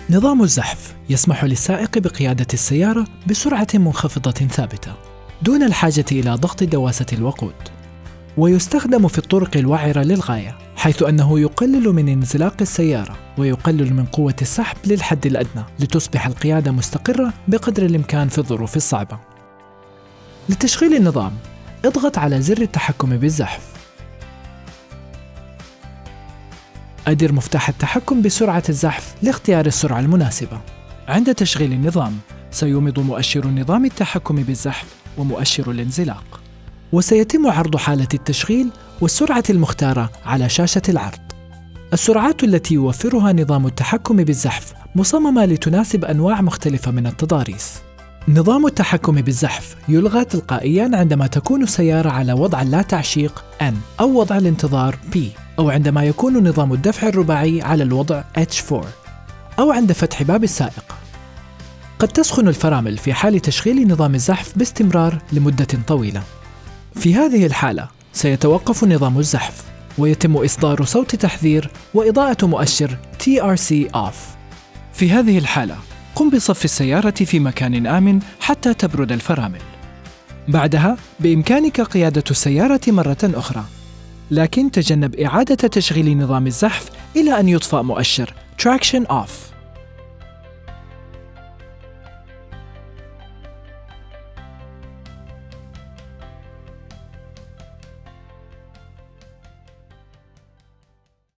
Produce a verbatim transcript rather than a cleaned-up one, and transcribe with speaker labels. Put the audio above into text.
Speaker 1: نظام الزحف يسمح للسائق بقيادة السيارة بسرعة منخفضة ثابتة دون الحاجة إلى ضغط دواسة الوقود، ويستخدم في الطرق الوعرة للغاية، حيث أنه يقلل من انزلاق السيارة ويقلل من قوة السحب للحد الأدنى لتصبح القيادة مستقرة بقدر الإمكان في الظروف الصعبة. لتشغيل النظام، اضغط على زر التحكم بالزحف. أدر مفتاح التحكم بسرعة الزحف لاختيار السرعة المناسبة. عند تشغيل النظام، سيومض مؤشر نظام التحكم بالزحف ومؤشر الانزلاق، وسيتم عرض حالة التشغيل والسرعة المختارة على شاشة العرض. السرعات التي يوفرها نظام التحكم بالزحف مصممة لتناسب أنواع مختلفة من التضاريس. نظام التحكم بالزحف يلغى تلقائياً عندما تكون السيارة على وضع اللا تعشيق N أو وضع الانتظار P، أو عندما يكون نظام الدفع الرباعي على الوضع H فور، أو عند فتح باب السائق. قد تسخن الفرامل في حال تشغيل نظام الزحف باستمرار لمدة طويلة. في هذه الحالة سيتوقف نظام الزحف ويتم إصدار صوت تحذير وإضاءة مؤشر تي آر سي Off. في هذه الحالة قم بصف السيارة في مكان آمن حتى تبرد الفرامل. بعدها بإمكانك قيادة السيارة مرة أخرى، لكن تجنب إعادة تشغيل نظام الزحف إلى أن يطفأ مؤشر Traction Off.